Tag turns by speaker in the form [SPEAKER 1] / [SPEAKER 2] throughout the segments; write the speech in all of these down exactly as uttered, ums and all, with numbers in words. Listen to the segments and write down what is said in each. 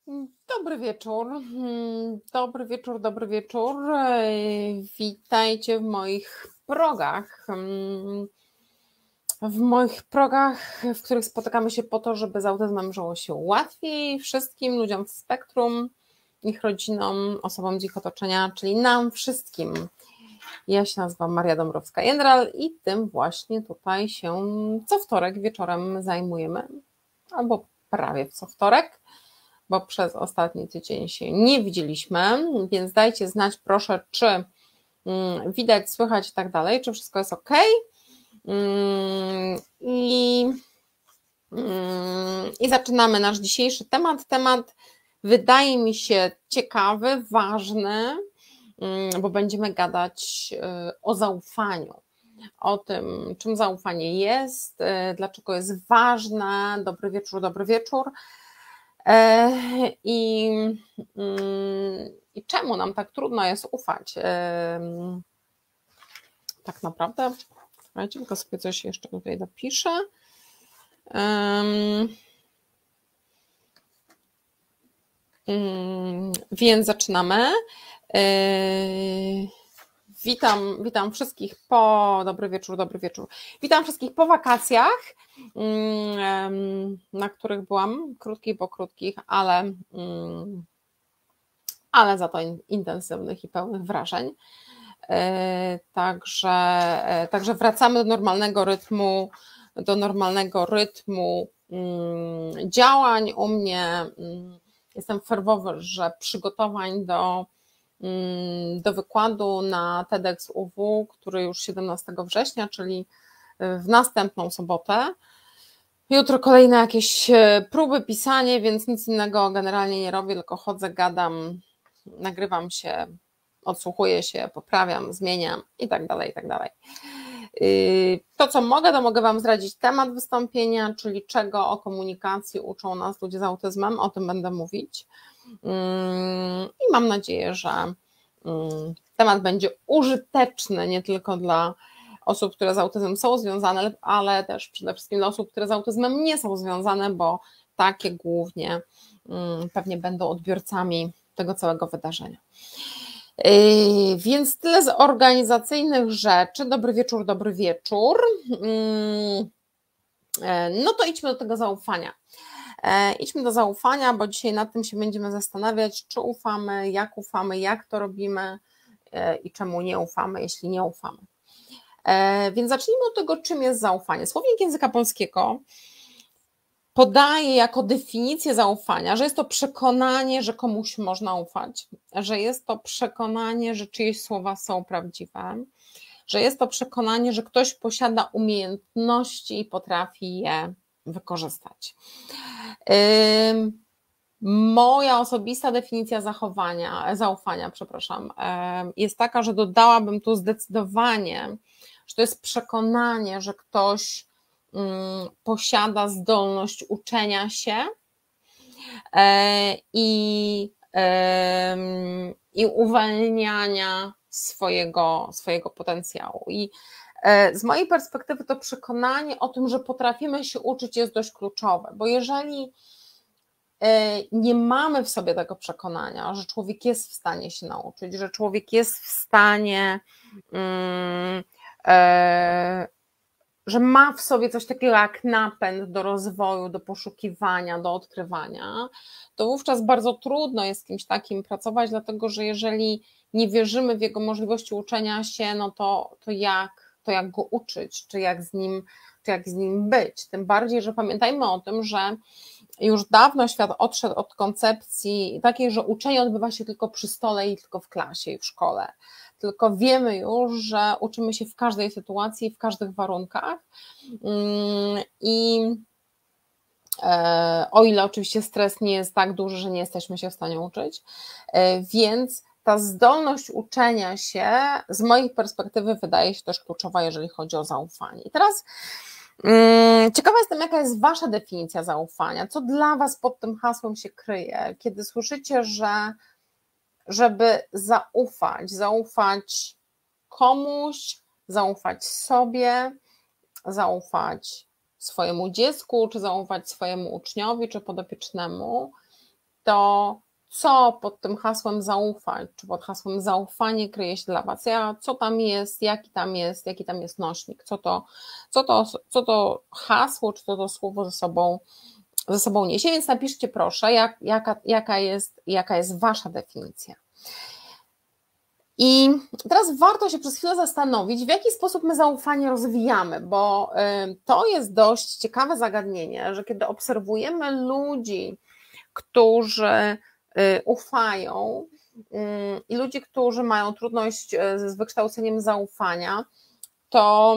[SPEAKER 1] Dobry wieczór, dobry wieczór, dobry wieczór. E, Witajcie w moich progach. W moich progach, w których spotykamy się po to, żeby z autyzmem żyło się łatwiej wszystkim ludziom w spektrum, ich rodzinom, osobom z ich otoczenia, czyli nam wszystkim. Ja się nazywam Maria Dąbrowska-Jędral i tym właśnie tutaj się co wtorek wieczorem zajmujemy, albo prawie co wtorek, bo przez ostatni tydzień się nie widzieliśmy, więc dajcie znać proszę, czy widać, słychać i tak dalej, czy wszystko jest ok. I, I zaczynamy nasz dzisiejszy temat. Temat wydaje mi się ciekawy, ważny, bo będziemy gadać o zaufaniu, o tym, czym zaufanie jest, dlaczego jest ważne. Dobry wieczór, dobry wieczór. I, I czemu nam tak trudno jest ufać? Tak naprawdę, słuchajcie, tylko sobie coś jeszcze tutaj dopiszę. Więc zaczynamy. Witam, witam wszystkich po, dobry wieczór, dobry wieczór. Witam wszystkich po wakacjach, na których byłam, krótkich, bo krótkich, ale, ale za to intensywnych i pełnych wrażeń. Także, także wracamy do normalnego rytmu, do normalnego rytmu działań. U mnie jestem ferwowy, że przygotowań do do wykładu na TEDx U W, który już siedemnastego września, czyli w następną sobotę. Jutro kolejne jakieś próby, pisanie, więc nic innego generalnie nie robię, tylko chodzę, gadam, nagrywam się, odsłuchuję się, poprawiam, zmieniam i tak dalej, i tak dalej. To, co mogę, to mogę Wam zdradzić temat wystąpienia, czyli czego o komunikacji uczą nas ludzie z autyzmem, o tym będę mówić. I mam nadzieję, że temat będzie użyteczny nie tylko dla osób, które z autyzmem są związane, ale też przede wszystkim dla osób, które z autyzmem nie są związane, bo takie głównie pewnie będą odbiorcami tego całego wydarzenia. Więc tyle z organizacyjnych rzeczy. Dobry wieczór, dobry wieczór. No to idźmy do tego zaufania. Idźmy do zaufania, bo dzisiaj nad tym się będziemy zastanawiać, czy ufamy, jak ufamy, jak to robimy i czemu nie ufamy, jeśli nie ufamy. Więc zacznijmy od tego, czym jest zaufanie. Słownik języka polskiego podaje jako definicję zaufania, że jest to przekonanie, że komuś można ufać, że jest to przekonanie, że czyjeś słowa są prawdziwe, że jest to przekonanie, że ktoś posiada umiejętności i potrafi je wykorzystać. Moja osobista definicja zachowania, zaufania, przepraszam, jest taka, że dodałabym tu zdecydowanie, że to jest przekonanie, że ktoś posiada zdolność uczenia się i, i uwalniania swojego, swojego potencjału. I z mojej perspektywy to przekonanie o tym, że potrafimy się uczyć, jest dość kluczowe, bo jeżeli nie mamy w sobie tego przekonania, że człowiek jest w stanie się nauczyć, że człowiek jest w stanie, że ma w sobie coś takiego jak napęd do rozwoju, do poszukiwania, do odkrywania, to wówczas bardzo trudno jest z kimś takim pracować, dlatego że jeżeli nie wierzymy w jego możliwości uczenia się, no to, to, jak, to jak go uczyć, czy jak z nim, czy jak z nim być. Tym bardziej, że pamiętajmy o tym, że już dawno świat odszedł od koncepcji takiej, że uczenie odbywa się tylko przy stole i tylko w klasie i w szkole. Tylko wiemy już, że uczymy się w każdej sytuacji, w każdych warunkach i o ile oczywiście stres nie jest tak duży, że nie jesteśmy się w stanie uczyć, więc ta zdolność uczenia się z mojej perspektywy wydaje się też kluczowa, jeżeli chodzi o zaufanie. I teraz ciekawa jestem, jaka jest Wasza definicja zaufania, co dla Was pod tym hasłem się kryje, kiedy słyszycie, że żeby zaufać, zaufać komuś, zaufać sobie, zaufać swojemu dziecku, czy zaufać swojemu uczniowi, czy podopiecznemu, to co pod tym hasłem zaufać, czy pod hasłem zaufanie kryje się dla Was, ja, co tam jest, jaki tam jest, jaki tam jest nośnik, co to, co to, co to hasło, czy to, to słowo ze sobą, ze sobą niesie, więc napiszcie proszę, jak, jaka, jaka, jest, jaka jest Wasza definicja. I teraz warto się przez chwilę zastanowić, w jaki sposób my zaufanie rozwijamy, bo to jest dość ciekawe zagadnienie, że kiedy obserwujemy ludzi, którzy ufają i ludzi, którzy mają trudność z wykształceniem zaufania, to,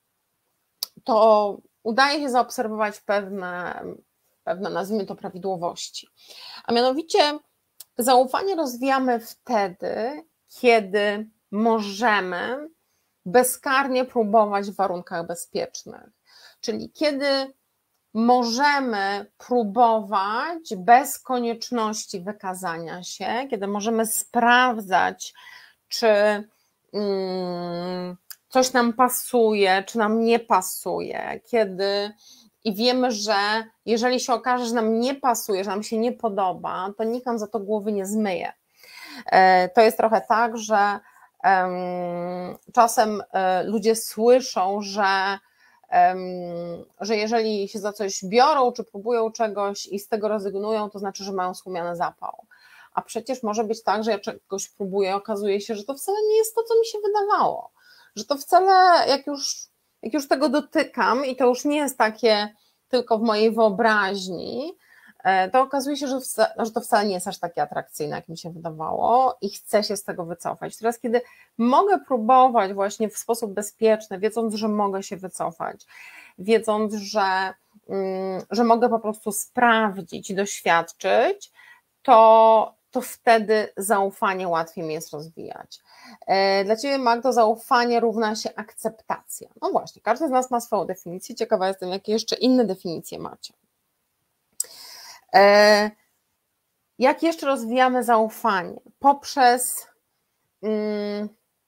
[SPEAKER 1] to udaje się zaobserwować pewne, pewne, nazwijmy to, prawidłowości. A mianowicie zaufanie rozwijamy wtedy, kiedy możemy bezkarnie próbować w warunkach bezpiecznych, czyli kiedy możemy próbować bez konieczności wykazania się, kiedy możemy sprawdzać, czy coś nam pasuje, czy nam nie pasuje, kiedy i wiemy, że jeżeli się okaże, że nam nie pasuje, że nam się nie podoba, to nikt nam za to głowy nie zmyje. To jest trochę tak, że czasem ludzie słyszą, że, że jeżeli się za coś biorą, czy próbują czegoś i z tego rezygnują, to znaczy, że mają stłumiony zapał. A przecież może być tak, że ja czegoś próbuję i okazuje się, że to wcale nie jest to, co mi się wydawało. Że to wcale, jak już, jak już tego dotykam i to już nie jest takie tylko w mojej wyobraźni, to okazuje się, że, że to wcale nie jest aż takie atrakcyjne, jak mi się wydawało i chcę się z tego wycofać. Teraz, kiedy mogę próbować właśnie w sposób bezpieczny, wiedząc, że mogę się wycofać, wiedząc, że, że mogę po prostu sprawdzić i doświadczyć, to, to wtedy zaufanie łatwiej mi jest rozwijać. Dla Ciebie, Magdo, zaufanie równa się akceptacja. No właśnie, każdy z nas ma swoją definicję, ciekawa jestem, jakie jeszcze inne definicje macie. Jak jeszcze rozwijamy zaufanie? Poprzez mm,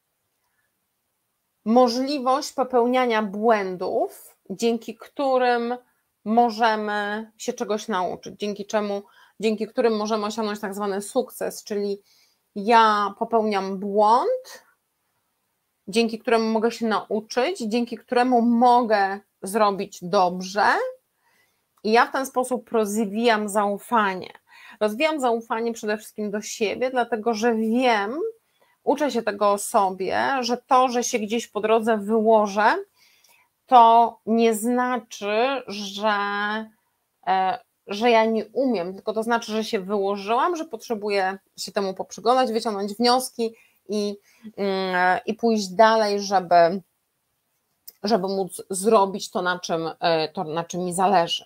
[SPEAKER 1] możliwość popełniania błędów, dzięki którym możemy się czegoś nauczyć, dzięki czemu, dzięki którym możemy osiągnąć tak zwany sukces, czyli ja popełniam błąd, dzięki któremu mogę się nauczyć, dzięki któremu mogę zrobić dobrze i ja w ten sposób rozwijam zaufanie. Rozwijam zaufanie przede wszystkim do siebie, dlatego że wiem, uczę się tego o sobie, że to, że się gdzieś po drodze wyłożę, to nie znaczy, że, że ja nie umiem, tylko to znaczy, że się wyłożyłam, że potrzebuję się temu poprzyglądać, wyciągnąć wnioski i, i pójść dalej, żeby, żeby móc zrobić to na, czym, to, na czym mi zależy.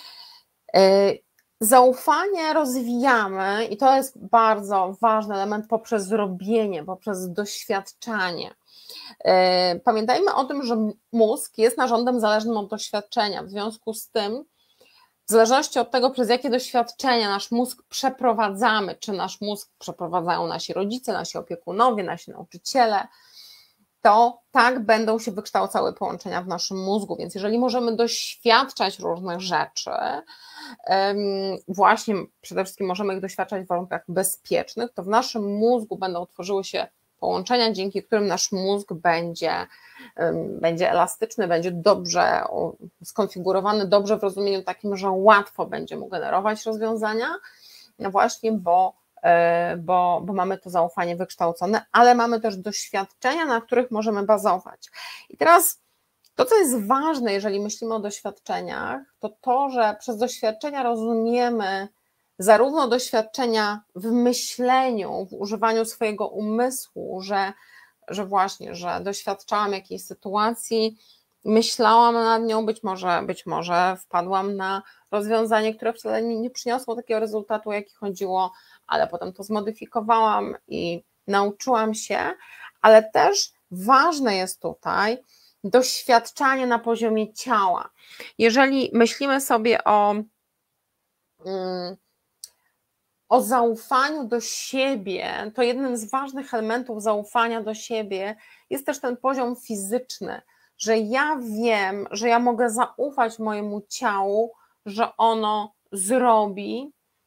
[SPEAKER 1] Zaufanie rozwijamy i to jest bardzo ważny element poprzez zrobienie, poprzez doświadczanie. Pamiętajmy o tym, że mózg jest narządem zależnym od doświadczenia, w związku z tym, w zależności od tego, przez jakie doświadczenia nasz mózg przeprowadzamy, czy nasz mózg przeprowadzają nasi rodzice, nasi opiekunowie, nasi nauczyciele, to tak będą się wykształcały połączenia w naszym mózgu, więc jeżeli możemy doświadczać różnych rzeczy, właśnie przede wszystkim możemy ich doświadczać w warunkach bezpiecznych, to w naszym mózgu będą tworzyły się połączenia, dzięki którym nasz mózg będzie, będzie elastyczny, będzie dobrze skonfigurowany, dobrze w rozumieniu takim, że łatwo będzie mu generować rozwiązania, no właśnie, bo, bo, bo mamy to zaufanie wykształcone, ale mamy też doświadczenia, na których możemy bazować. I teraz to, co jest ważne, jeżeli myślimy o doświadczeniach, to to, że przez doświadczenia rozumiemy zarówno doświadczenia w myśleniu, w używaniu swojego umysłu, że, że właśnie, że doświadczałam jakiejś sytuacji, myślałam nad nią, być może, być może wpadłam na rozwiązanie, które wcale nie, nie przyniosło takiego rezultatu, jaki chodziło, ale potem to zmodyfikowałam i nauczyłam się, ale też ważne jest tutaj doświadczanie na poziomie ciała. Jeżeli myślimy sobie o mm, o zaufaniu do siebie, to jednym z ważnych elementów zaufania do siebie jest też ten poziom fizyczny, że ja wiem, że ja mogę zaufać mojemu ciału, że ono zrobi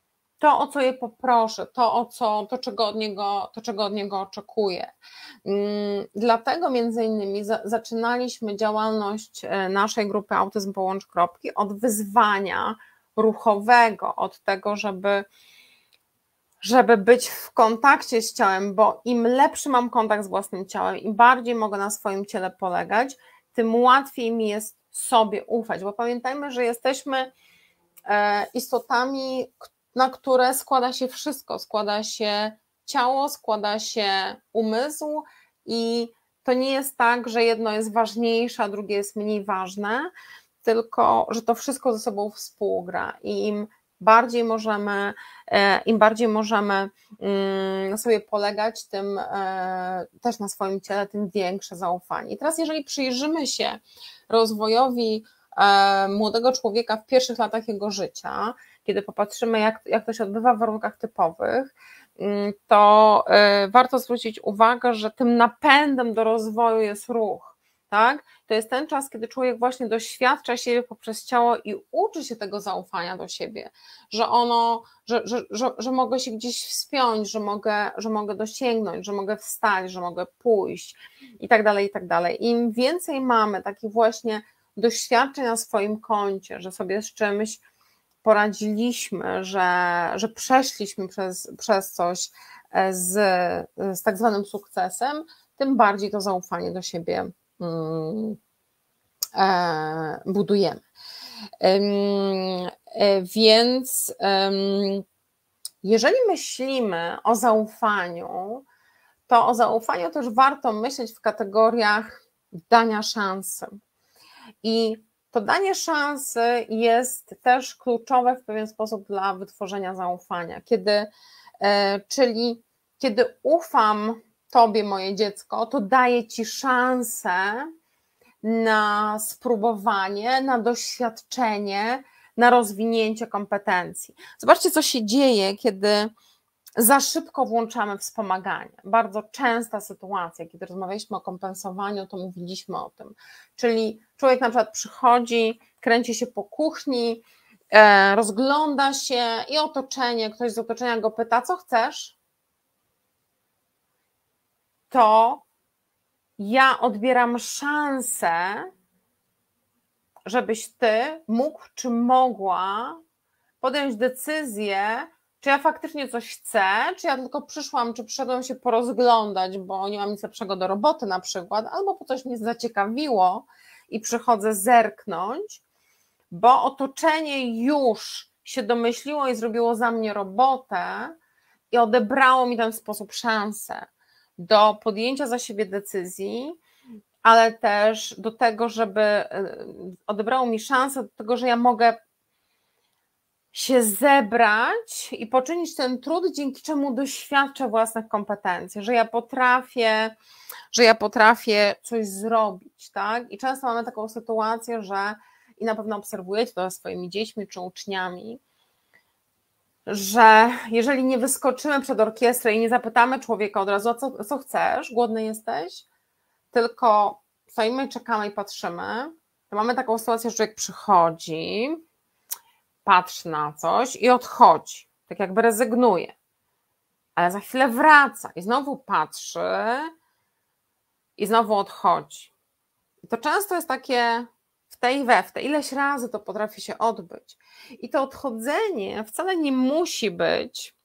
[SPEAKER 1] to, o co je poproszę, to, o co, to, czego od niego, to, czego od niego oczekuję. Dlatego między innymi za, zaczynaliśmy działalność naszej grupy Autyzm Połącz Kropki od wyzwania ruchowego, od tego, żeby żeby być w kontakcie z ciałem, bo im lepszy mam kontakt z własnym ciałem, im bardziej mogę na swoim ciele polegać, tym łatwiej mi jest sobie ufać, bo pamiętajmy, że jesteśmy istotami, na które składa się wszystko, składa się ciało, składa się umysł i to nie jest tak, że jedno jest ważniejsze, a drugie jest mniej ważne, tylko że to wszystko ze sobą współgra i im bardziej możemy, im bardziej możemy sobie polegać, tym też na swoim ciele, tym większe zaufanie. I teraz jeżeli przyjrzymy się rozwojowi młodego człowieka w pierwszych latach jego życia, kiedy popatrzymy, jak, jak to się odbywa w warunkach typowych, to warto zwrócić uwagę, że tym napędem do rozwoju jest ruch. Tak? To jest ten czas, kiedy człowiek właśnie doświadcza siebie poprzez ciało i uczy się tego zaufania do siebie, że ono, że, że, że, że mogę się gdzieś wspiąć, że mogę, że mogę dosięgnąć, że mogę wstać, że mogę pójść i tak dalej, i tak dalej. Im więcej mamy takich właśnie doświadczeń na swoim koncie, że sobie z czymś poradziliśmy, że, że przeszliśmy przez, przez coś z, z tak zwanym sukcesem, tym bardziej to zaufanie do siebie budujemy. Więc jeżeli myślimy o zaufaniu, to o zaufaniu też warto myśleć w kategoriach dania szansy. I to danie szansy jest też kluczowe w pewien sposób dla wytworzenia zaufania, kiedy, czyli kiedy ufam Tobie, moje dziecko, to daję Ci szansę na spróbowanie, na doświadczenie, na rozwinięcie kompetencji. Zobaczcie, co się dzieje, kiedy za szybko włączamy wspomaganie. Bardzo częsta sytuacja, kiedy rozmawialiśmy o kompensowaniu, to mówiliśmy o tym. Czyli człowiek na przykład przychodzi, kręci się po kuchni, rozgląda się i otoczenie, ktoś z otoczenia go pyta, co chcesz? To ja odbieram szansę, żebyś ty mógł czy mogła podjąć decyzję, czy ja faktycznie coś chcę, czy ja tylko przyszłam, czy przyszedłem się porozglądać, bo nie mam nic lepszego do roboty na przykład, albo po coś mnie zaciekawiło i przychodzę zerknąć, bo otoczenie już się domyśliło i zrobiło za mnie robotę i odebrało mi w ten sposób szansę do podjęcia za siebie decyzji, ale też do tego, żeby odebrało mi szansę do tego, że ja mogę się zebrać i poczynić ten trud, dzięki czemu doświadczę własnych kompetencji, że ja potrafię, że ja potrafię coś zrobić, tak? I często mamy taką sytuację, że i na pewno obserwujecie to ze swoimi dziećmi czy uczniami, że jeżeli nie wyskoczymy przed orkiestrę i nie zapytamy człowieka od razu, co, co chcesz, głodny jesteś, tylko stoimy, czekamy i patrzymy, to mamy taką sytuację, że człowiek przychodzi, patrzy na coś i odchodzi, tak jakby rezygnuje, ale za chwilę wraca i znowu patrzy i znowu odchodzi. I to często jest takie w tej i we w te, ileś razy to potrafi się odbyć. I to odchodzenie wcale nie musi być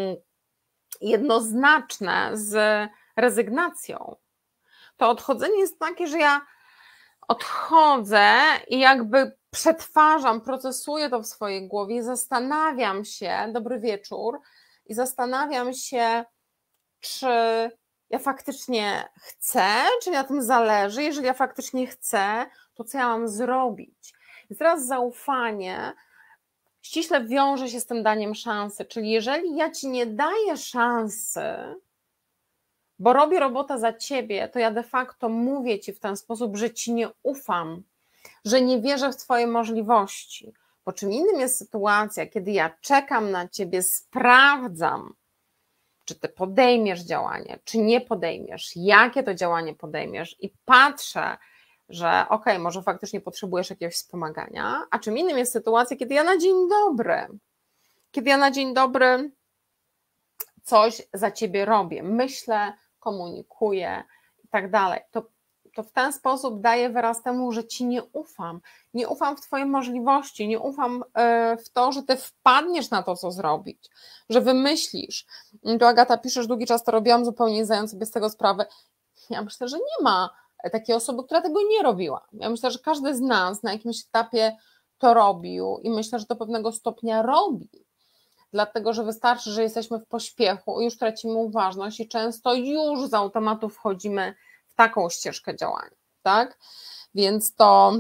[SPEAKER 1] jednoznaczne z rezygnacją. To odchodzenie jest takie, że ja odchodzę i jakby przetwarzam, procesuję to w swojej głowie i zastanawiam się, dobry wieczór, i zastanawiam się, czy ja faktycznie chcę, czy mi na tym zależy. Jeżeli ja faktycznie chcę, to co ja mam zrobić? I teraz zaufanie ściśle wiąże się z tym daniem szansy, czyli jeżeli ja ci nie daję szansy, bo robię robotę za ciebie, to ja de facto mówię ci w ten sposób, że ci nie ufam, że nie wierzę w twoje możliwości. Bo czym innym jest sytuacja, kiedy ja czekam na ciebie, sprawdzam, czy ty podejmiesz działanie, czy nie podejmiesz, jakie to działanie podejmiesz i patrzę, że okej, okay, może faktycznie potrzebujesz jakiegoś wspomagania, a czym innym jest sytuacja, kiedy ja na dzień dobry, kiedy ja na dzień dobry coś za ciebie robię, myślę, komunikuję i tak dalej, to, to w ten sposób daję wyraz temu, że ci nie ufam. Nie ufam w twoje możliwości, nie ufam w to, że ty wpadniesz na to, co zrobić, że wymyślisz. Tu Agata pisze, że długi czas to robiłam, zupełnie nie zdając sobie z tego sprawy. Ja myślę, że nie ma takiej osoby, która tego nie robiła. Ja myślę, że każdy z nas na jakimś etapie to robił i myślę, że do pewnego stopnia robi. Dlatego, że wystarczy, że jesteśmy w pośpiechu, już tracimy uważność i często już z automatu wchodzimy w taką ścieżkę działania, tak? Więc to,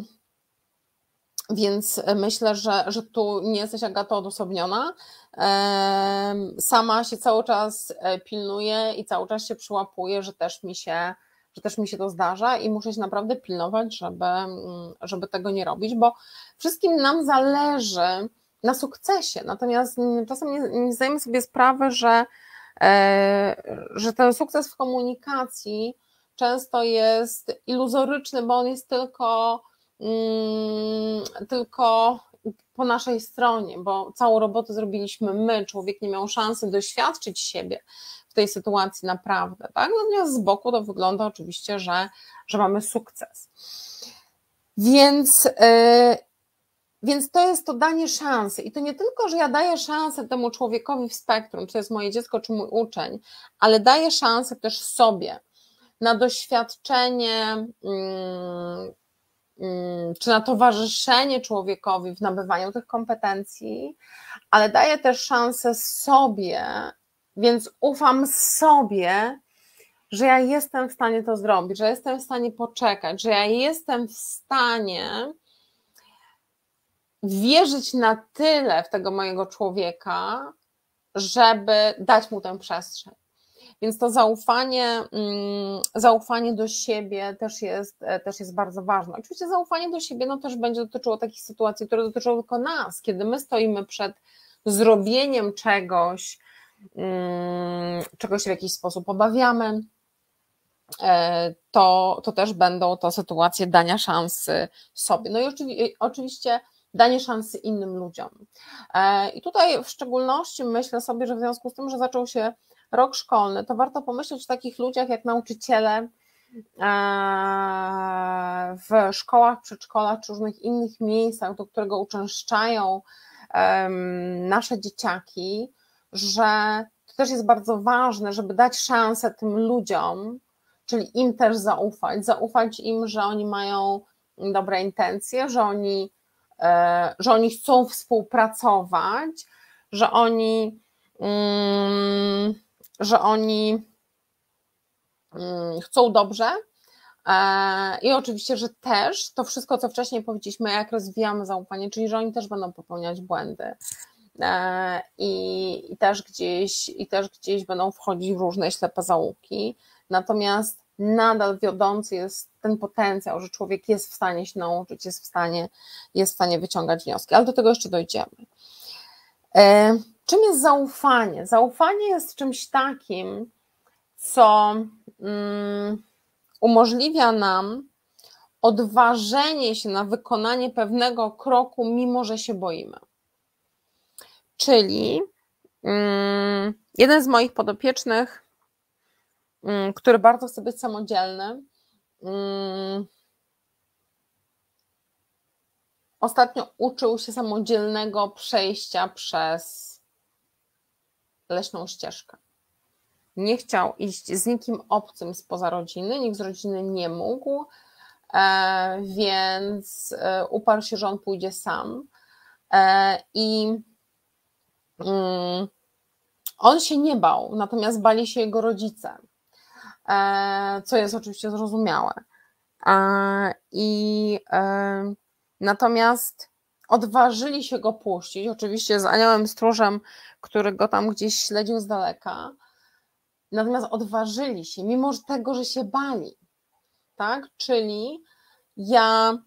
[SPEAKER 1] więc myślę, że, że tu nie jesteś, Agato, odosobniona. Sama się cały czas pilnuję i cały czas się przyłapuję, że też mi się, że też mi się to zdarza i muszę się naprawdę pilnować, żeby, żeby tego nie robić, bo wszystkim nam zależy na sukcesie, natomiast czasem nie, nie zdajemy sobie sprawy, że, e, że ten sukces w komunikacji często jest iluzoryczny, bo on jest tylko, mm, tylko po naszej stronie, bo całą robotę zrobiliśmy my, człowiek nie miał szansy doświadczyć siebie w tej sytuacji naprawdę, tak? Natomiast z boku to wygląda oczywiście, że, że mamy sukces. Więc yy, Więc to jest to danie szansy i to nie tylko, że ja daję szansę temu człowiekowi w spektrum, czy to jest moje dziecko, czy mój uczeń, ale daję szansę też sobie na doświadczenie, czy na towarzyszenie człowiekowi w nabywaniu tych kompetencji, ale daję też szansę sobie, więc ufam sobie, że ja jestem w stanie to zrobić, że jestem w stanie poczekać, że ja jestem w stanie wierzyć na tyle w tego mojego człowieka, żeby dać mu tę przestrzeń. Więc to zaufanie, zaufanie do siebie też jest, też jest bardzo ważne. Oczywiście zaufanie do siebie no też będzie dotyczyło takich sytuacji, które dotyczą tylko nas, kiedy my stoimy przed zrobieniem czegoś, czego się w jakiś sposób obawiamy, to, to też będą to sytuacje dania szansy sobie. No i oczywiście danie szansy innym ludziom. I tutaj w szczególności myślę sobie, że w związku z tym, że zaczął się rok szkolny, to warto pomyśleć o takich ludziach jak nauczyciele w szkołach, przedszkolach czy różnych innych miejscach, do którego uczęszczają nasze dzieciaki, że to też jest bardzo ważne, żeby dać szansę tym ludziom, czyli im też zaufać, zaufać im, że oni mają dobre intencje, że oni że oni chcą współpracować, że oni, że oni chcą dobrze i oczywiście, że też to wszystko, co wcześniej powiedzieliśmy, jak rozwijamy zaufanie, czyli że oni też będą popełniać błędy i, i, też, gdzieś, i też gdzieś będą wchodzić w różne ślepe zaułki, natomiast nadal wiodący jest ten potencjał, że człowiek jest w stanie się nauczyć, jest w stanie, jest w stanie wyciągać wnioski, ale do tego jeszcze dojdziemy. E, czym jest zaufanie? Zaufanie jest czymś takim, co um, umożliwia nam odważenie się na wykonanie pewnego kroku, mimo że się boimy. Czyli um, jeden z moich podopiecznych, który bardzo chce być samodzielny. Ostatnio uczył się samodzielnego przejścia przez leśną ścieżkę. Nie chciał iść z nikim obcym spoza rodziny, nikt z rodziny nie mógł, więc uparł się, że on pójdzie sam. I on się nie bał, natomiast bali się jego rodzice, co jest oczywiście zrozumiałe. I natomiast odważyli się go puścić, oczywiście z aniołem stróżem, który go tam gdzieś śledził z daleka, natomiast odważyli się, mimo tego, że się bali, tak? Czyli ja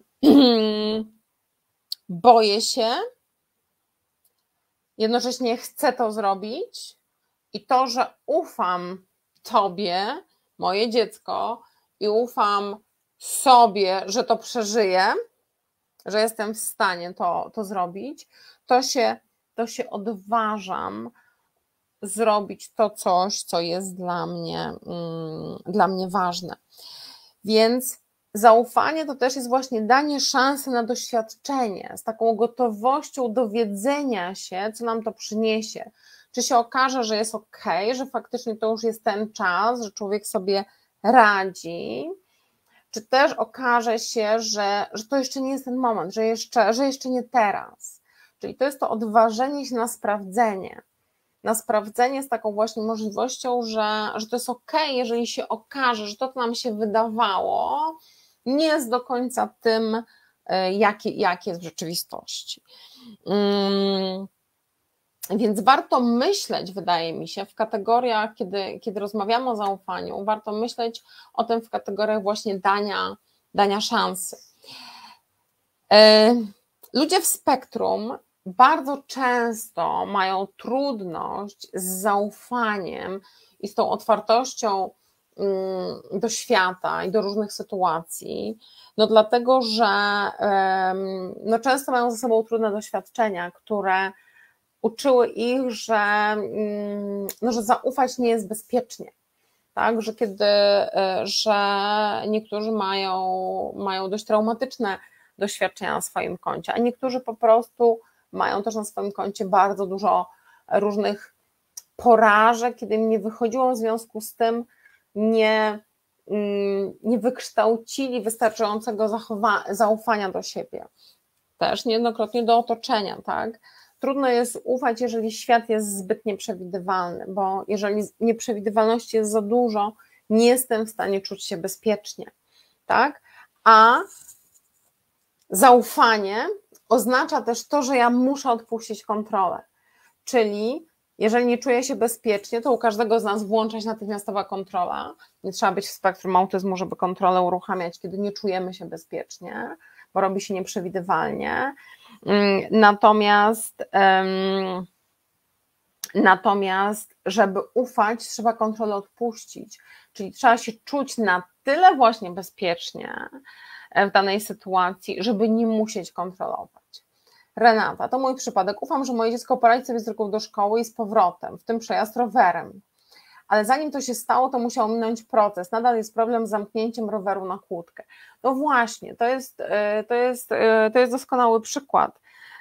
[SPEAKER 1] boję się, jednocześnie chcę to zrobić i to, że ufam Tobie, moje dziecko, i ufam sobie, że to przeżyję, że jestem w stanie to, to zrobić, to się to się odważam zrobić to coś, co jest dla mnie, mm, dla mnie ważne. Więc zaufanie to też jest właśnie danie szansy na doświadczenie, z taką gotowością dowiedzenia się, co nam to przyniesie. Czy się okaże, że jest ok, że faktycznie to już jest ten czas, że człowiek sobie radzi, czy też okaże się, że, że to jeszcze nie jest ten moment, że jeszcze, że jeszcze nie teraz. Czyli to jest to odważenie się na sprawdzenie. Na sprawdzenie z taką właśnie możliwością, że, że to jest ok, jeżeli się okaże, że to, co nam się wydawało, nie jest do końca tym, jaki, jaki jest w rzeczywistości. Hmm. Więc warto myśleć, wydaje mi się, w kategoriach, kiedy, kiedy rozmawiamy o zaufaniu, warto myśleć o tym w kategoriach właśnie dania, dania szansy. Ludzie w spektrum bardzo często mają trudność z zaufaniem i z tą otwartością do świata i do różnych sytuacji, no dlatego, że no często mają ze sobą trudne doświadczenia, które uczyły ich, że, no, że zaufać nie jest bezpiecznie, tak, że kiedy, że niektórzy mają, mają dość traumatyczne doświadczenia na swoim koncie, a niektórzy po prostu mają też na swoim koncie bardzo dużo różnych porażek, kiedy im nie wychodziło, w związku z tym nie, nie wykształcili wystarczającego zachowa- zaufania do siebie, też niejednokrotnie do otoczenia, tak. Trudno jest ufać, jeżeli świat jest zbyt nieprzewidywalny, bo jeżeli nieprzewidywalności jest za dużo, nie jestem w stanie czuć się bezpiecznie, tak? A zaufanie oznacza też to, że ja muszę odpuścić kontrolę, czyli jeżeli nie czuję się bezpiecznie, to u każdego z nas włącza się natychmiastowa kontrola. Nie trzeba być w spektrum autyzmu, żeby kontrolę uruchamiać, kiedy nie czujemy się bezpiecznie, bo robi się nieprzewidywalnie. Natomiast, um, natomiast, żeby ufać, trzeba kontrolę odpuścić, czyli trzeba się czuć na tyle właśnie bezpiecznie w danej sytuacji, żeby nie musieć kontrolować. Renata, to mój przypadek. Ufam, że moje dziecko poradzi sobie z drogą do szkoły i z powrotem, w tym przejazd rowerem. Ale zanim to się stało, to musiał minąć proces. Nadal jest problem z zamknięciem roweru na kłódkę. No właśnie, to jest, to jest, to jest doskonały przykład,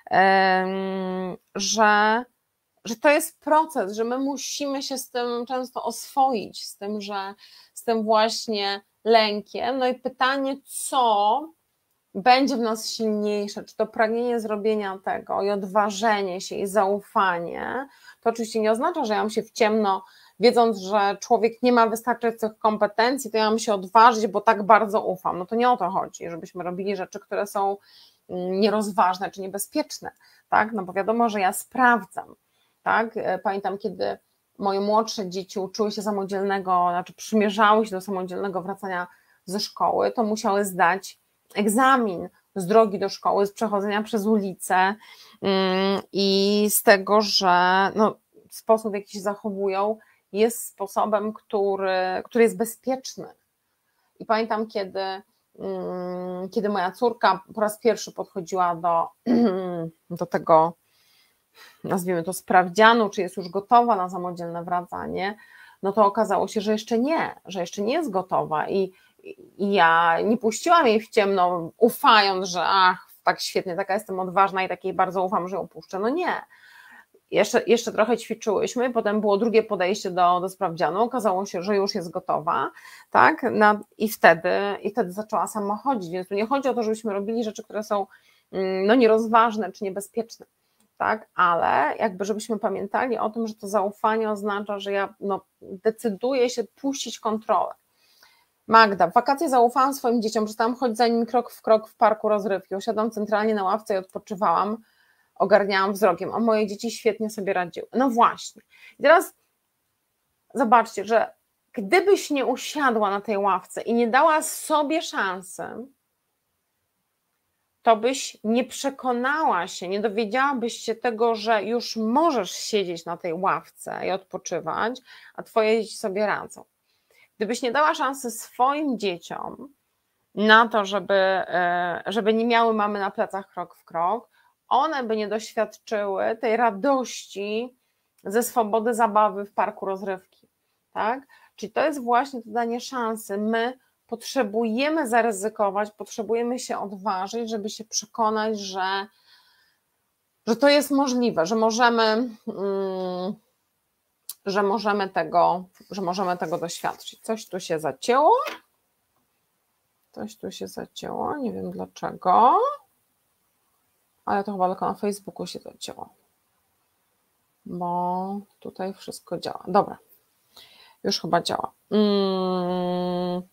[SPEAKER 1] że, że to jest proces, że my musimy się z tym często oswoić, z tym, że z tym właśnie lękiem. No i pytanie, co będzie w nas silniejsze, czy to pragnienie zrobienia tego i odważenie się i zaufanie. To oczywiście nie oznacza, że ja mam się w ciemno, wiedząc, że człowiek nie ma wystarczających kompetencji, to ja mam się odważyć, bo tak bardzo ufam. No to nie o to chodzi, żebyśmy robili rzeczy, które są nierozważne czy niebezpieczne, tak? No bo wiadomo, że ja sprawdzam, tak? Pamiętam, kiedy moje młodsze dzieci uczyły się samodzielnego, znaczy przymierzały się do samodzielnego wracania ze szkoły, to musiały zdać egzamin z drogi do szkoły, z przechodzenia przez ulicę i z tego, że no, sposób, w jaki się zachowują, jest sposobem, który, który jest bezpieczny. I pamiętam, kiedy, kiedy moja córka po raz pierwszy podchodziła do, do tego, nazwijmy to sprawdzianu, czy jest już gotowa na samodzielne wracanie, no to okazało się, że jeszcze nie, że jeszcze nie jest gotowa i, i ja nie puściłam jej w ciemno, ufając, że ach, tak świetnie, taka jestem odważna i takiej bardzo ufam, że ją puszczę. No nie. Jeszcze, jeszcze trochę ćwiczyłyśmy, potem było drugie podejście do, do sprawdzianu, okazało się, że już jest gotowa, tak, Na, i, wtedy, i wtedy zaczęła sama chodzić, więc tu nie chodzi o to, żebyśmy robili rzeczy, które są no, nierozważne czy niebezpieczne, tak, ale jakby żebyśmy pamiętali o tym, że to zaufanie oznacza, że ja no, decyduję się puścić kontrolę. Magda, w wakacje zaufałam swoim dzieciom, przestałam chodzić za nimi krok w krok w parku rozrywki, usiadłam centralnie na ławce i odpoczywałam, ogarniałam wzrokiem, a moje dzieci świetnie sobie radziły. No właśnie. I teraz zobaczcie, że gdybyś nie usiadła na tej ławce i nie dała sobie szansy, to byś nie przekonała się, nie dowiedziałabyś się tego, że już możesz siedzieć na tej ławce i odpoczywać, a twoje dzieci sobie radzą. Gdybyś nie dała szansy swoim dzieciom na to, żeby, żeby nie miały mamy na plecach krok w krok, one by nie doświadczyły tej radości ze swobody zabawy w parku rozrywki, tak? Czyli to jest właśnie to danie szansy. My potrzebujemy zaryzykować, potrzebujemy się odważyć, żeby się przekonać, że, że to jest możliwe, że możemy, mm, że możemy tego, że możemy tego doświadczyć. Coś tu się zacięło. Coś tu się zacięło, nie wiem dlaczego, ale to chyba tylko na Facebooku się zacięło, bo tutaj wszystko działa. Dobra, już chyba działa. Hmm.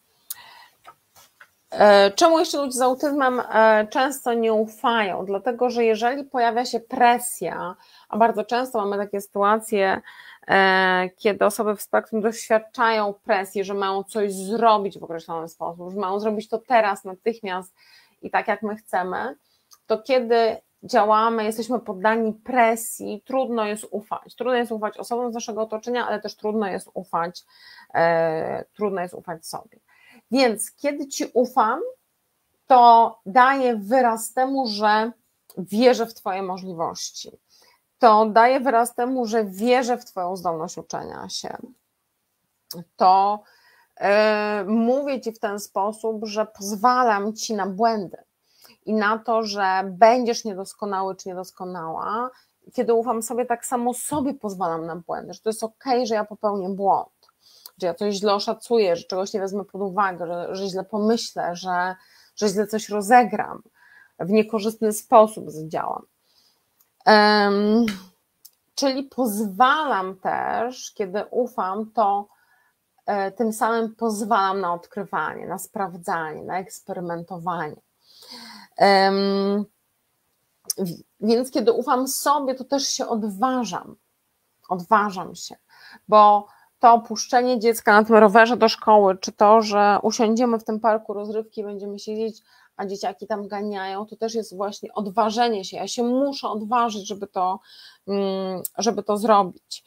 [SPEAKER 1] Czemu jeszcze ludzie z autyzmem często nie ufają? Dlatego, że jeżeli pojawia się presja, a bardzo często mamy takie sytuacje, kiedy osoby w spektrum doświadczają presji, że mają coś zrobić w określony sposób, że mają zrobić to teraz, natychmiast i tak jak my chcemy, to kiedy działamy, jesteśmy poddani presji, trudno jest ufać. Trudno jest ufać osobom z naszego otoczenia, ale też trudno jest ufać, e, trudno jest ufać sobie. Więc kiedy Ci ufam, to daję wyraz temu, że wierzę w Twoje możliwości. To daje wyraz temu, że wierzę w Twoją zdolność uczenia się. To yy, mówię Ci w ten sposób, że pozwalam Ci na błędy i na to, że będziesz niedoskonały czy niedoskonała. Kiedy ufam sobie, tak samo sobie pozwalam na błędy, że to jest okej, że ja popełnię błąd, że ja coś źle oszacuję, że czegoś nie wezmę pod uwagę, że, że źle pomyślę, że, że źle coś rozegram, w niekorzystny sposób zadziałam. Um, czyli pozwalam też, kiedy ufam, to e, tym samym pozwalam na odkrywanie, na sprawdzanie, na eksperymentowanie. Um, więc kiedy ufam sobie, to też się odważam, odważam się, bo to opuszczenie dziecka na tym rowerze do szkoły, czy to, że usiądziemy w tym parku rozrywki i będziemy siedzieć, a dzieciaki tam ganiają, to też jest właśnie odważenie się. Ja się muszę odważyć, żeby to, żeby to zrobić.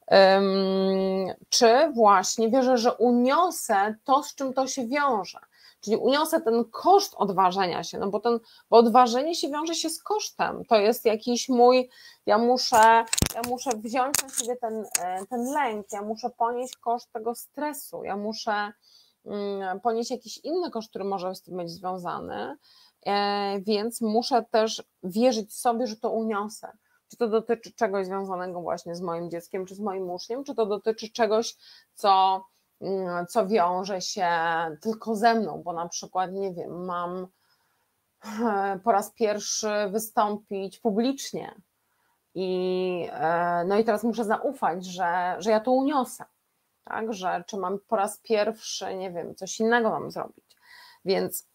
[SPEAKER 1] Czy właśnie wierzę, że uniosę to, z czym to się wiąże. Czyli uniosę ten koszt odważenia się, no bo, ten, bo odważenie się wiąże się z kosztem. To jest jakiś mój, ja muszę, ja muszę wziąć na siebie ten, ten lęk, ja muszę ponieść koszt tego stresu, ja muszę ponieść jakiś inny koszt, który może z tym być związany, więc muszę też wierzyć sobie, że to uniosę. Czy to dotyczy czegoś związanego właśnie z moim dzieckiem, czy z moim uczniem, czy to dotyczy czegoś, co co wiąże się tylko ze mną, bo na przykład, nie wiem, mam po raz pierwszy wystąpić publicznie i, no i teraz muszę zaufać, że, że ja to uniosę, tak, że czy mam po raz pierwszy, nie wiem, coś innego mam zrobić, więc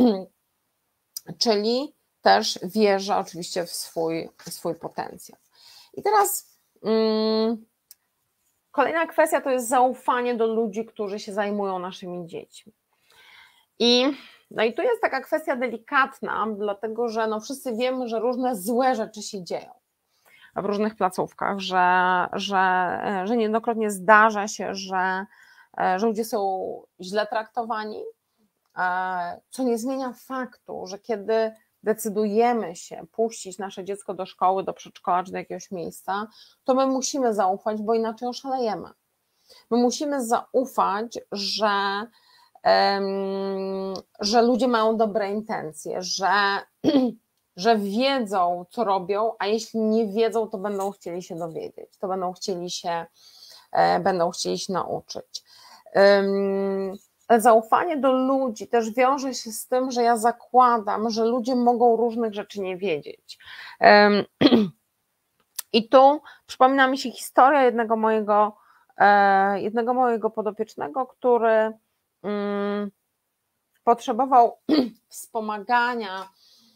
[SPEAKER 1] czyli też wierzę oczywiście w swój, w swój potencjał. I teraz mm, kolejna kwestia to jest zaufanie do ludzi, którzy się zajmują naszymi dziećmi. I, no i tu jest taka kwestia delikatna, dlatego że no wszyscy wiemy, że różne złe rzeczy się dzieją w różnych placówkach, że, że, że niejednokrotnie zdarza się, że, że ludzie są źle traktowani, co nie zmienia faktu, że kiedy decydujemy się puścić nasze dziecko do szkoły, do przedszkola czy do jakiegoś miejsca, to my musimy zaufać, bo inaczej oszalejemy. My musimy zaufać, że, um, że ludzie mają dobre intencje, że, że wiedzą, co robią, a jeśli nie wiedzą, to będą chcieli się dowiedzieć, to będą chcieli się, e, będą chcieli się nauczyć. Um, Zaufanie do ludzi też wiąże się z tym, że ja zakładam, że ludzie mogą różnych rzeczy nie wiedzieć. I tu przypomina mi się historia jednego mojego, jednego mojego podopiecznego, który potrzebował wspomagania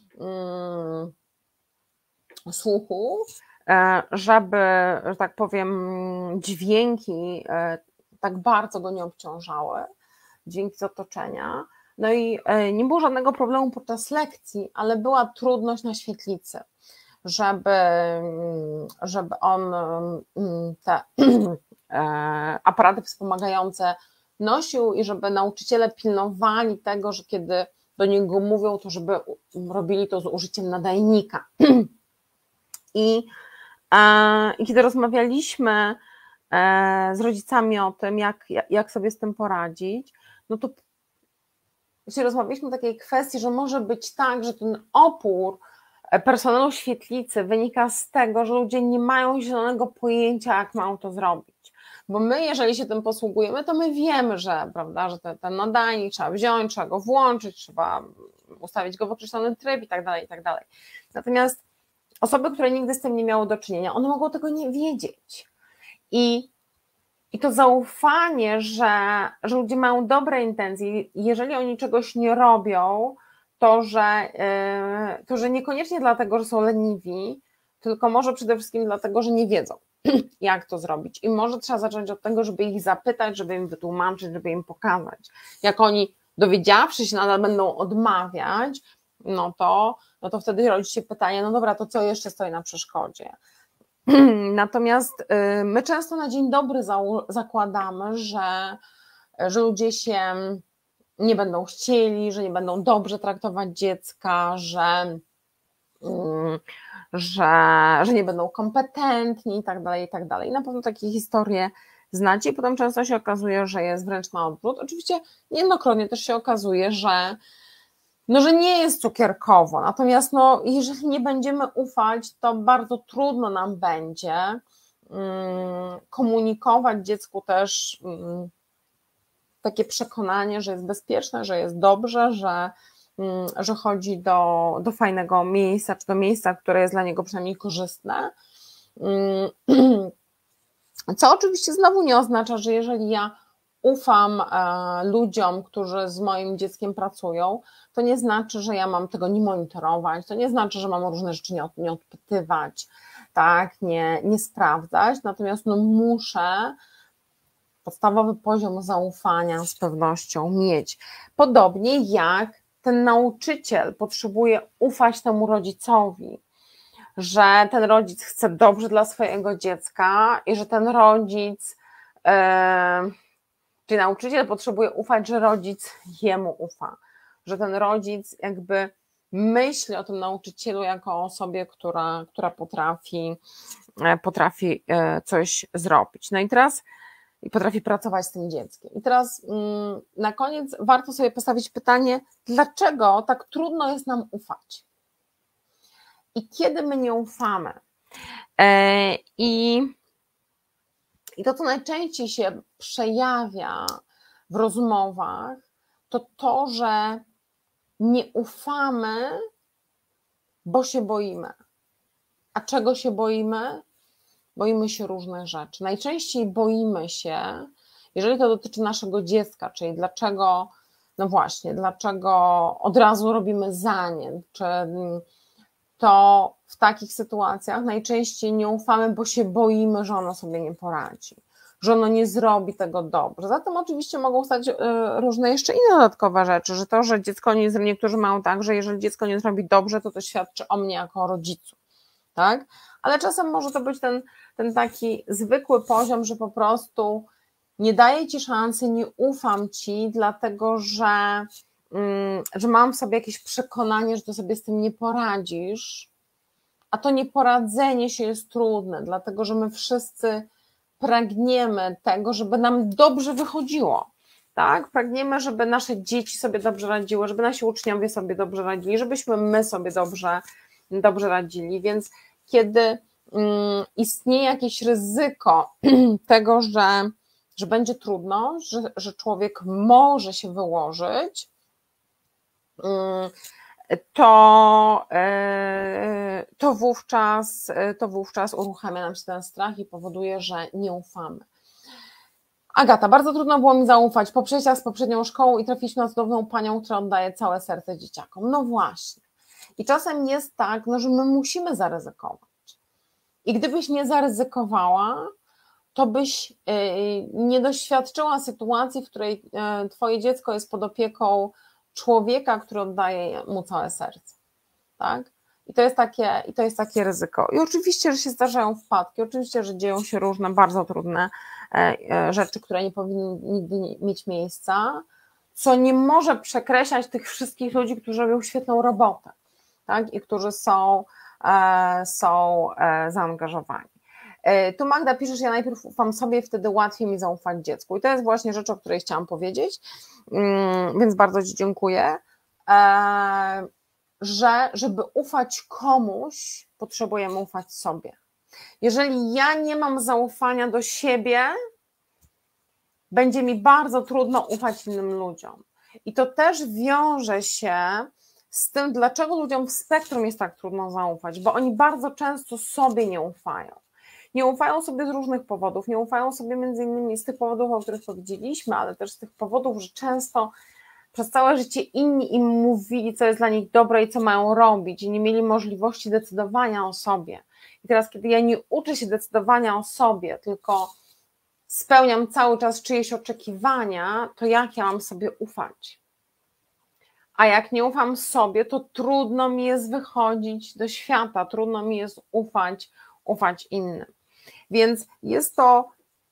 [SPEAKER 1] słuchu, żeby, że tak powiem, dźwięki tak bardzo go nie obciążały, dźwięki z otoczenia, no i nie było żadnego problemu podczas lekcji, ale była trudność na świetlicy, żeby, żeby on te aparaty wspomagające nosił i żeby nauczyciele pilnowali tego, że kiedy do niego mówią, to żeby robili to z użyciem nadajnika. I, e, i kiedy rozmawialiśmy e, z rodzicami o tym, jak, jak sobie z tym poradzić, no to jeśli rozmawialiśmy o takiej kwestii, że może być tak, że ten opór personelu świetlicy wynika z tego, że ludzie nie mają zielonego pojęcia, jak mają to zrobić. Bo my, jeżeli się tym posługujemy, to my wiemy, że, prawda, że ten, ten nadajnik trzeba wziąć, trzeba go włączyć, trzeba ustawić go w określony tryb i tak dalej, i tak dalej. Natomiast osoby, które nigdy z tym nie miały do czynienia, one mogą tego nie wiedzieć. I, i to zaufanie, że, że ludzie mają dobre intencje, jeżeli oni czegoś nie robią, to że, to, że niekoniecznie dlatego, że są leniwi, tylko może przede wszystkim dlatego, że nie wiedzą, jak to zrobić. I może trzeba zacząć od tego, żeby ich zapytać, żeby im wytłumaczyć, żeby im pokazać. Jak oni, dowiedziawszy się, nadal będą odmawiać, no to, no to wtedy rodzi się pytanie, no dobra, to co jeszcze stoi na przeszkodzie? Natomiast my często na dzień dobry zakładamy, że, że ludzie się nie będą chcieli, że nie będą dobrze traktować dziecka, że, że, że nie będą kompetentni i tak dalej, i tak dalej. Na pewno takie historie znacie i potem często się okazuje, że jest wręcz na odwrót. Oczywiście niejednokrotnie też się okazuje, że, no, że nie jest cukierkowo, natomiast no, jeżeli nie będziemy ufać, to bardzo trudno nam będzie komunikować dziecku też takie przekonanie, że jest bezpieczne, że jest dobrze, że, że chodzi do, do fajnego miejsca, czy do miejsca, które jest dla niego przynajmniej korzystne. Co oczywiście znowu nie oznacza, że jeżeli ja ufam ludziom, którzy z moim dzieckiem pracują, to nie znaczy, że ja mam tego nie monitorować, to nie znaczy, że mam różne rzeczy nie, nie odpytywać, tak, nie, nie sprawdzać, natomiast no muszę podstawowy poziom zaufania z pewnością mieć. Podobnie jak ten nauczyciel potrzebuje ufać temu rodzicowi, że ten rodzic chce dobrze dla swojego dziecka i że ten rodzic, yy, czyli nauczyciel potrzebuje ufać, że rodzic jemu ufa, że ten rodzic jakby myśli o tym nauczycielu jako o osobie, która, która potrafi, potrafi coś zrobić. No i teraz i potrafi pracować z tym dzieckiem. I teraz na koniec warto sobie postawić pytanie, dlaczego tak trudno jest nam ufać? I kiedy my nie ufamy? I, i to, co najczęściej się przejawia w rozmowach, to to, że nie ufamy, bo się boimy. A czego się boimy? Boimy się różnych rzeczy. Najczęściej boimy się, jeżeli to dotyczy naszego dziecka, czyli dlaczego, no właśnie, dlaczego od razu robimy za nie, czy to w takich sytuacjach najczęściej nie ufamy, bo się boimy, że ono sobie nie poradzi, że ono nie zrobi tego dobrze. Zatem oczywiście mogą stać różne jeszcze inne dodatkowe rzeczy, że to, że dziecko nie zrobi, niektórzy mają tak, że jeżeli dziecko nie zrobi dobrze, to to świadczy o mnie jako o rodzicu, tak? Ale czasem może to być ten, ten taki zwykły poziom, że po prostu nie daję ci szansy, nie ufam ci, dlatego że, że mam w sobie jakieś przekonanie, że ty sobie z tym nie poradzisz, a to nieporadzenie się jest trudne, dlatego że my wszyscy pragniemy tego, żeby nam dobrze wychodziło, tak? Pragniemy, żeby nasze dzieci sobie dobrze radziły, żeby nasi uczniowie sobie dobrze radzili, żebyśmy my sobie dobrze, dobrze radzili, więc kiedy istnieje jakieś ryzyko tego, że, że będzie trudno, że, że człowiek może się wyłożyć, to, to, wówczas, to wówczas uruchamia nam się ten strach i powoduje, że nie ufamy. Agata, bardzo trudno było mi zaufać po przejściach z poprzednią szkołą i trafiliśmy na cudowną panią, która oddaje całe serce dzieciakom. No właśnie. I czasem jest tak, no, że my musimy zaryzykować. I gdybyś nie zaryzykowała, to byś nie doświadczyła sytuacji, w której twoje dziecko jest pod opieką człowieka, który oddaje mu całe serce, tak? I to jest takie, i to jest takie ryzyko. I oczywiście, że się zdarzają wpadki, oczywiście, że dzieją się różne bardzo trudne rzeczy, które nie powinny nigdy mieć miejsca, co nie może przekreślać tych wszystkich ludzi, którzy robią świetną robotę, tak? I którzy są są zaangażowani. Tu Magda pisze, że ja najpierw ufam sobie, wtedy łatwiej mi zaufać dziecku. I to jest właśnie rzecz, o której chciałam powiedzieć, więc bardzo Ci dziękuję, że żeby ufać komuś, potrzebujemy ufać sobie. Jeżeli ja nie mam zaufania do siebie, będzie mi bardzo trudno ufać innym ludziom. I to też wiąże się z tym, dlaczego ludziom w spektrum jest tak trudno zaufać, bo oni bardzo często sobie nie ufają. Nie ufają sobie z różnych powodów, nie ufają sobie między innymi z tych powodów, o których powiedzieliśmy, ale też z tych powodów, że często przez całe życie inni im mówili, co jest dla nich dobre i co mają robić, i nie mieli możliwości decydowania o sobie. I teraz, kiedy ja nie uczę się decydowania o sobie, tylko spełniam cały czas czyjeś oczekiwania, to jak ja mam sobie ufać? A jak nie ufam sobie, to trudno mi jest wychodzić do świata, trudno mi jest ufać, ufać innym. Więc jest to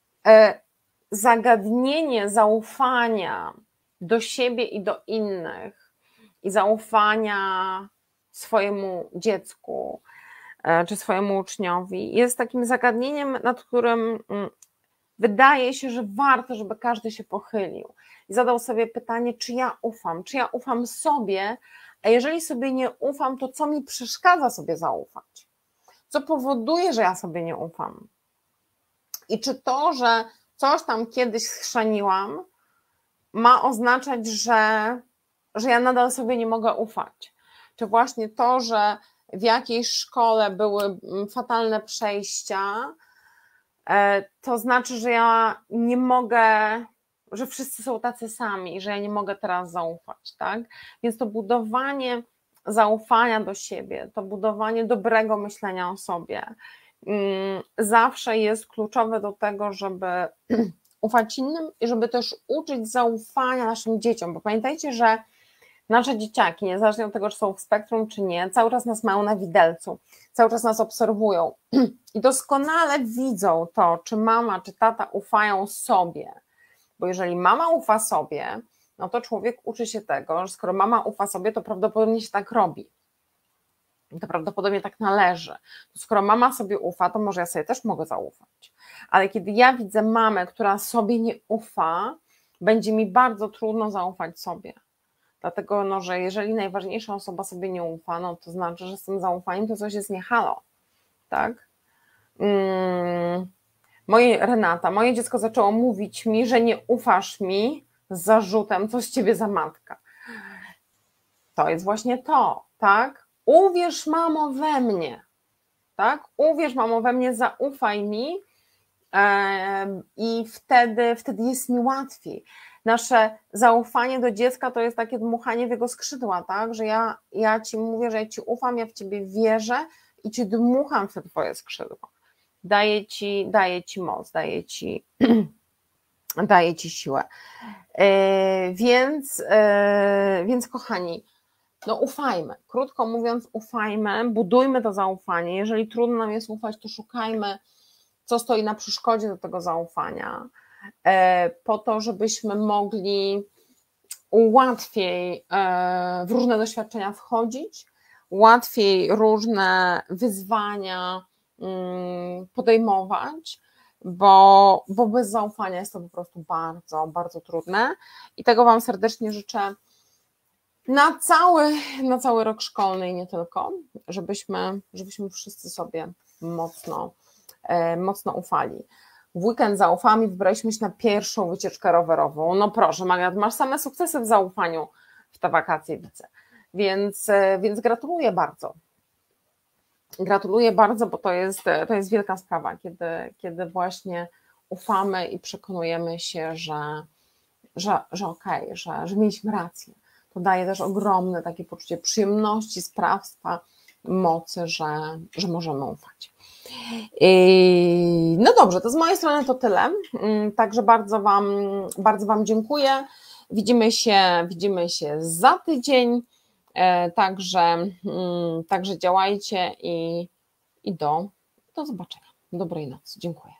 [SPEAKER 1] zagadnienie zaufania do siebie i do innych i zaufania swojemu dziecku czy swojemu uczniowi jest takim zagadnieniem, nad którym wydaje się, że warto, żeby każdy się pochylił i zadał sobie pytanie, czy ja ufam, czy ja ufam sobie, a jeżeli sobie nie ufam, to co mi przeszkadza sobie zaufać? Co powoduje, że ja sobie nie ufam? I czy to, że coś tam kiedyś schrzaniłam, ma oznaczać, że, że ja nadal sobie nie mogę ufać? Czy właśnie to, że w jakiejś szkole były fatalne przejścia, to znaczy, że ja nie mogę, że wszyscy są tacy sami, że ja nie mogę teraz zaufać, tak? Więc to budowanie zaufania do siebie, to budowanie dobrego myślenia o sobie zawsze jest kluczowe do tego, żeby ufać innym i żeby też uczyć zaufania naszym dzieciom, bo pamiętajcie, że nasze dzieciaki, niezależnie od tego, czy są w spektrum, czy nie, cały czas nas mają na widelcu, cały czas nas obserwują i doskonale widzą to, czy mama, czy tata ufają sobie, bo jeżeli mama ufa sobie, no to człowiek uczy się tego, że skoro mama ufa sobie, to prawdopodobnie się tak robi, to prawdopodobnie tak należy. To skoro mama sobie ufa, to może ja sobie też mogę zaufać, ale kiedy ja widzę mamę, która sobie nie ufa, będzie mi bardzo trudno zaufać sobie. Dlatego, no, że jeżeli najważniejsza osoba sobie nie ufa, no to znaczy, że z tym zaufaniem to coś jest nie halo, tak? Hmm. Moje, Renata, moje dziecko zaczęło mówić mi, że nie ufasz mi z zarzutem, co z ciebie za matka. To jest właśnie to, tak? Uwierz, mamo, we mnie, tak? Uwierz, mamo, we mnie, zaufaj mi yy, i wtedy, wtedy jest mi łatwiej. Nasze zaufanie do dziecka to jest takie dmuchanie w jego skrzydła, tak? Że ja, ja ci mówię, że ja ci ufam, ja w ciebie wierzę i ci dmucham w te twoje skrzydła. Daję ci, daję ci moc, daję ci, daję ci siłę. Yy, więc, yy, więc kochani, no ufajmy, krótko mówiąc ufajmy, budujmy to zaufanie. Jeżeli trudno nam jest ufać, to szukajmy, co stoi na przeszkodzie do tego zaufania, po to, żebyśmy mogli łatwiej w różne doświadczenia wchodzić, łatwiej różne wyzwania podejmować, bo, bo bez zaufania jest to po prostu bardzo, bardzo trudne i tego Wam serdecznie życzę na cały, na cały rok szkolny i nie tylko, żebyśmy, żebyśmy wszyscy sobie mocno, mocno ufali. W weekend zaufami wybraliśmy się na pierwszą wycieczkę rowerową. No proszę, Magda, masz same sukcesy w zaufaniu w te wakacje, widzę. Więc, więc gratuluję bardzo. Gratuluję bardzo, bo to jest, to jest wielka sprawa, kiedy, kiedy właśnie ufamy i przekonujemy się, że, że, że okej, okay, że, że mieliśmy rację. To daje też ogromne takie poczucie przyjemności, sprawstwa, mocy, że, że możemy ufać. No dobrze, to z mojej strony to tyle, także bardzo Wam, bardzo Wam dziękuję, widzimy się, widzimy się za tydzień, także, także działajcie i, i do, do zobaczenia, dobrej nocy, dziękuję.